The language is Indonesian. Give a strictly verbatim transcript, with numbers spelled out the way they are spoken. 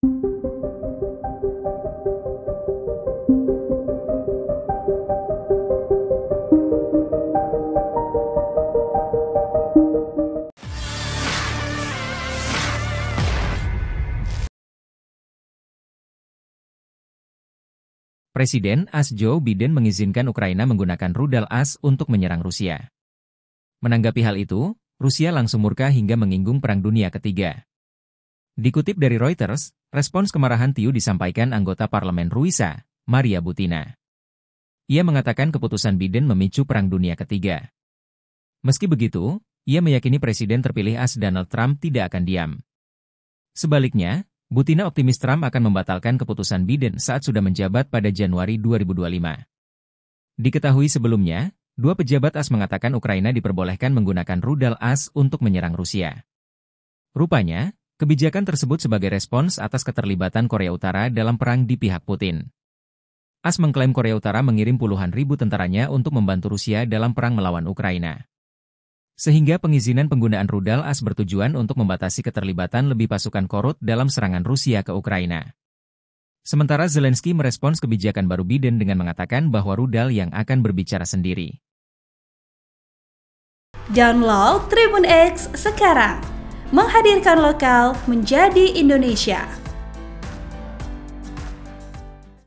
Presiden A S Joe Biden mengizinkan Ukraina menggunakan rudal A S untuk menyerang Rusia. Menanggapi hal itu, Rusia langsung murka hingga menyinggung Perang Dunia Ketiga. Dikutip dari Reuters, respons kemarahan Tiu disampaikan anggota parlemen Rusia, Maria Butina. Ia mengatakan keputusan Biden memicu Perang Dunia Ketiga. Meski begitu, ia meyakini Presiden terpilih A S Donald Trump tidak akan diam. Sebaliknya, Butina optimis Trump akan membatalkan keputusan Biden saat sudah menjabat pada Januari dua ribu dua puluh lima. Diketahui sebelumnya, dua pejabat A S mengatakan Ukraina diperbolehkan menggunakan rudal A S untuk menyerang Rusia. Rupanya, kebijakan tersebut sebagai respons atas keterlibatan Korea Utara dalam perang di pihak Putin. A S mengklaim Korea Utara mengirim puluhan ribu tentaranya untuk membantu Rusia dalam perang melawan Ukraina. Sehingga pengizinan penggunaan rudal A S bertujuan untuk membatasi keterlibatan lebih pasukan Korut dalam serangan Rusia ke Ukraina. Sementara Zelensky merespons kebijakan baru Biden dengan mengatakan bahwa rudal yang akan berbicara sendiri. Download Tribun X sekarang, menghadirkan lokal menjadi Indonesia.